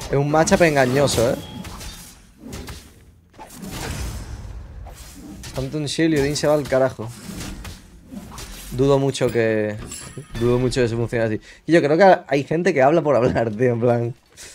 Es un matchup engañoso, Phantom Shield y Odin se va al carajo. Dudo mucho que eso funcione así. Y yo creo que hay gente que habla por hablar, tío, en plan.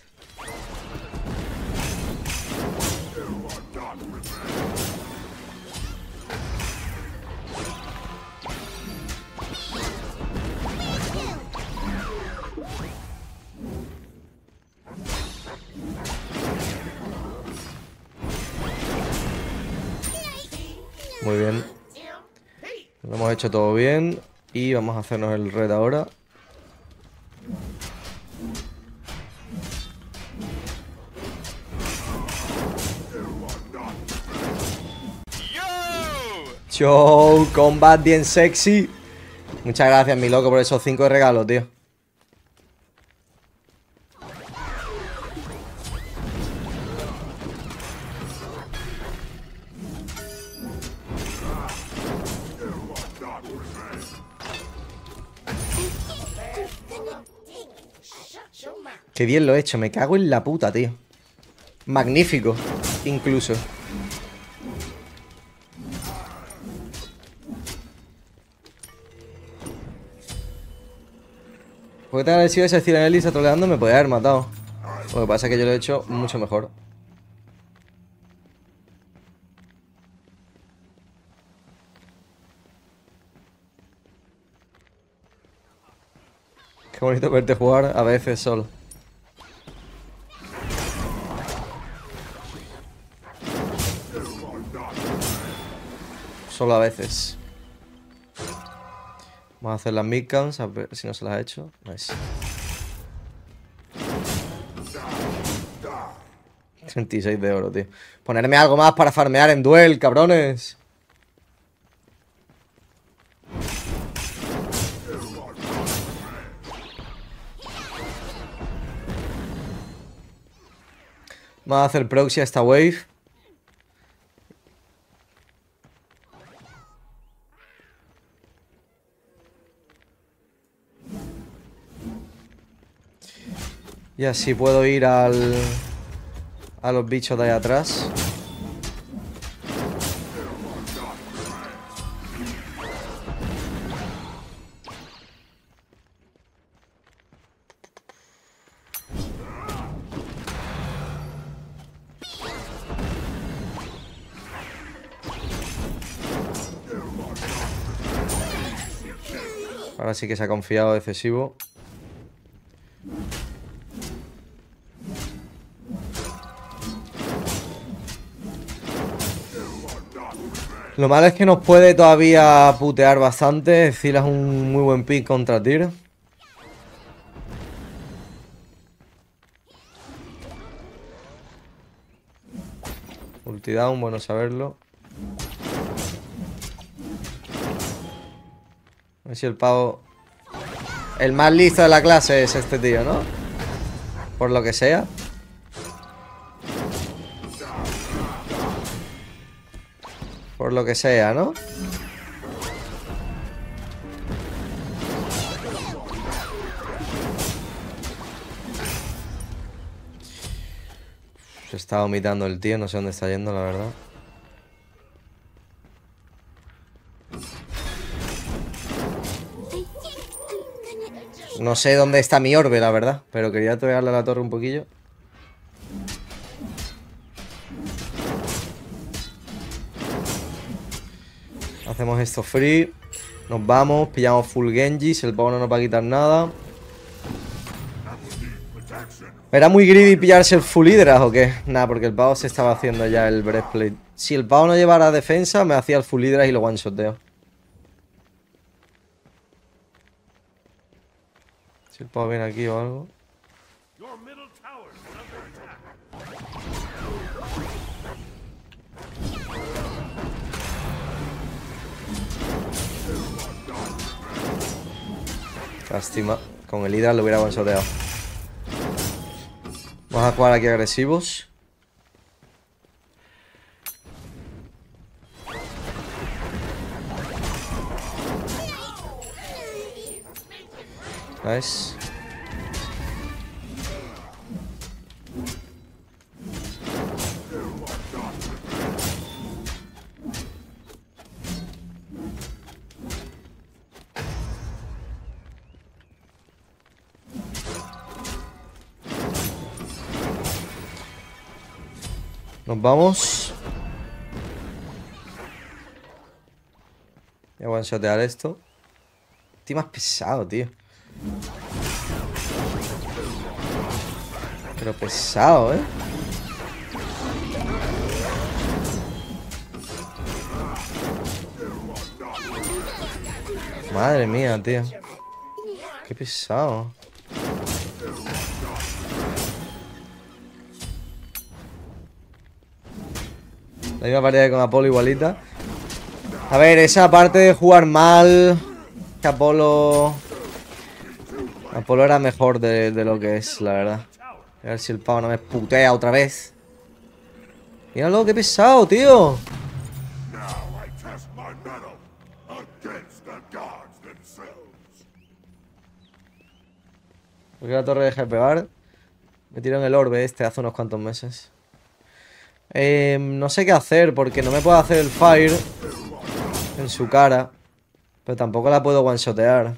Muy bien. Lo hemos hecho todo bien. Y vamos a hacernos el red ahora. Yo, combat bien sexy. Muchas gracias, mi loco, por esos 5 regalos, tío. Qué bien lo he hecho, me cago en la puta, tío. Magnífico, incluso. Porque tan agresivo ese estilo en Elisa troleando me podía haber matado. Lo que pasa es que yo lo he hecho mucho mejor. Qué bonito verte jugar a veces solo. Solo a veces. Vamos a hacer las midcams, a ver si no se las ha hecho. Nice. 36 de oro, tío. Ponerme algo más para farmear en duel, cabrones. Vamos a hacer proxy a esta wave. Y así puedo ir a los bichos de ahí atrás. Ahora sí que se ha confiado excesivo. Lo malo es que nos puede todavía putear bastante. Zilla es un muy buen pick contra Tyr. Ulti down, bueno saberlo. A ver si el pavo... El más listo de la clase es este tío, ¿no? Por lo que sea. Por lo que sea, ¿no? Se está vomitando el tío, no sé dónde está yendo, la verdad. No sé dónde está mi orbe, la verdad. Pero quería pegarle a la torre un poquillo. Hacemos esto free. Nos vamos, pillamos full Genji. Si el pavo no nos va a quitar nada. ¿Era muy greedy pillarse el full Hydra o qué? Nada, porque el pavo se estaba haciendo ya el breastplate. Si el pavo no llevara defensa, me hacía el full Hydra y lo one-shoteo. Si el pavo viene aquí o algo. Lástima. Con el Hydra lo hubiera one-shoteado. Vamos a jugar aquí agresivos. Nice. Nos vamos. Voy a one-shotear esto. Estoy más pesado, tío. Pero pesado, ¿eh? Madre mía, tío. Qué pesado. La misma partida que con Apolo igualita. A ver, esa parte de jugar mal, que Apolo era mejor de lo que es, la verdad. A ver si el pavo no me putea otra vez. Míralo, qué pesado, tío. ¿Por qué la torre deja de pegar? Me tiró en el orbe este hace unos cuantos meses. No sé qué hacer porque no me puedo hacer el fire en su cara. Pero tampoco la puedo one-shotear.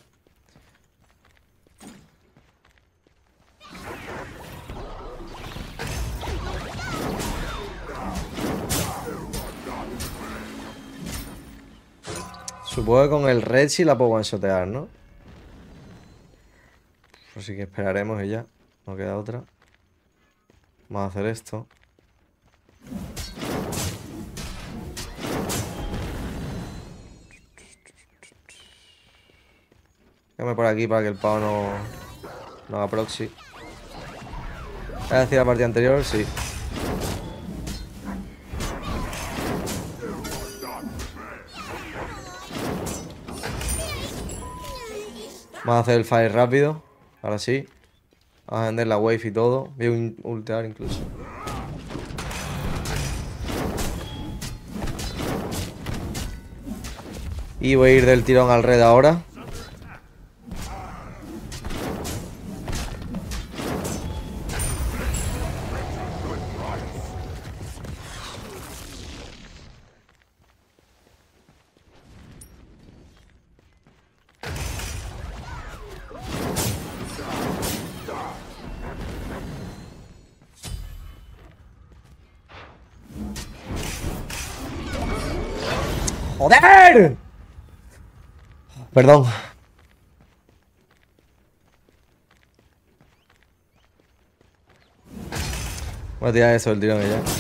Supongo que con el red sí la puedo one-shotear, ¿no? Así que esperaremos y ya. No queda otra. Vamos a hacer esto. Quédame por aquí para que el pavo no haga proxy. ¿Voy a decir la partida anterior? Sí. Vamos a hacer el fire rápido. Ahora sí. Vamos a vender la wave y todo. Voy a ultear incluso. Y voy a ir del tirón al red ahora. ¡Joder! Perdón. Voy a tirar eso del tirón ya.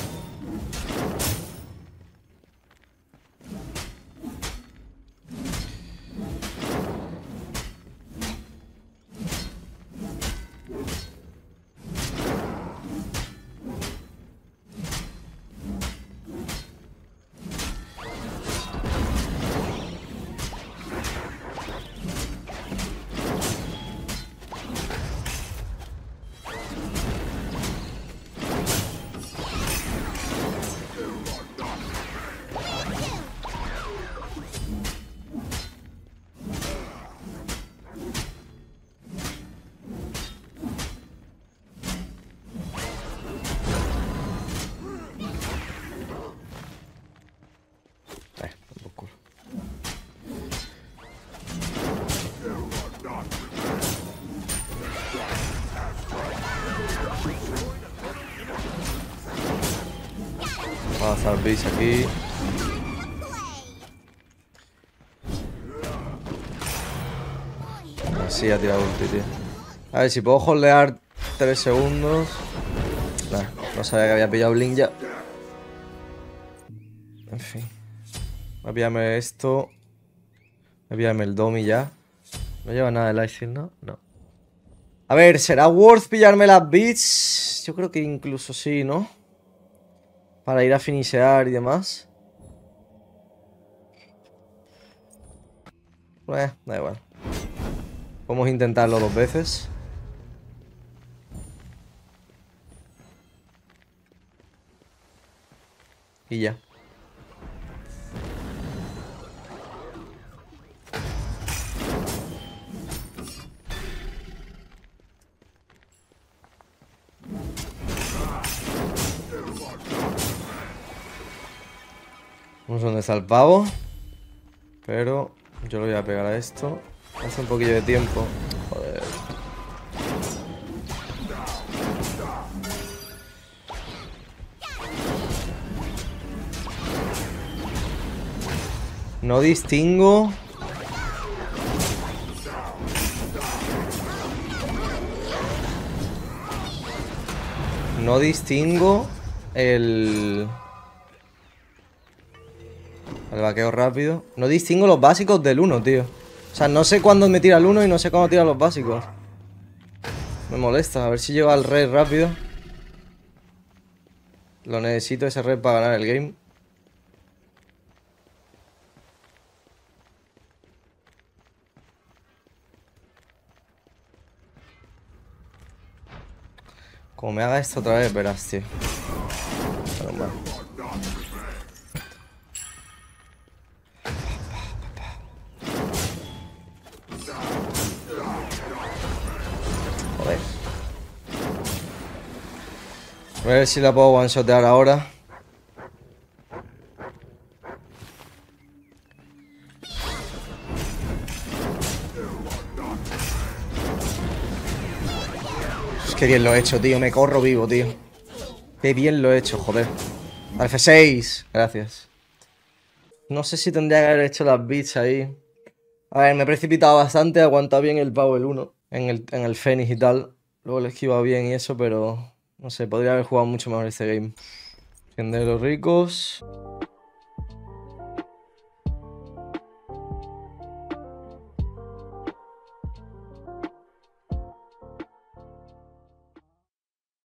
Por culo. Vamos a hacer bis aquí. Así ha tirado ulti, tío. A ver si puedo holdear 3 segundos. Nah, no sabía que había pillado Blink ya. En fin. Voy a pillarme esto. Voy a pillarme el Domi ya. No lleva nada de Lightning, ¿no? No. A ver, ¿será worth pillarme las beats? Yo creo que incluso sí, ¿no? Para ir a finishear y demás. Da igual. Podemos intentarlo 2 veces. Y ya. No sé dónde está el pavo. Pero yo lo voy a pegar a esto. Hace un poquillo de tiempo. Joder. No distingo. No distingo el vaqueo rápido. No distingo los básicos del 1, tío. O sea, no sé cuándo me tira el 1 y no sé cuándo tira los básicos. Me molesta. A ver si llego al red rápido. Lo necesito ese red para ganar el game. Como me haga esto otra vez, verás, tío. Bueno. Joder. A ver si la puedo one-shotear ahora. Qué bien lo he hecho, tío. Me corro vivo, tío. Qué bien lo he hecho, joder. Al F6. Gracias. No sé si tendría que haber hecho las beats ahí. A ver, me he precipitado bastante. He aguantado bien el Power 1 en el Fénix y tal. Luego lo he esquivado bien y eso, pero... No sé, podría haber jugado mucho mejor este game. Los ricos.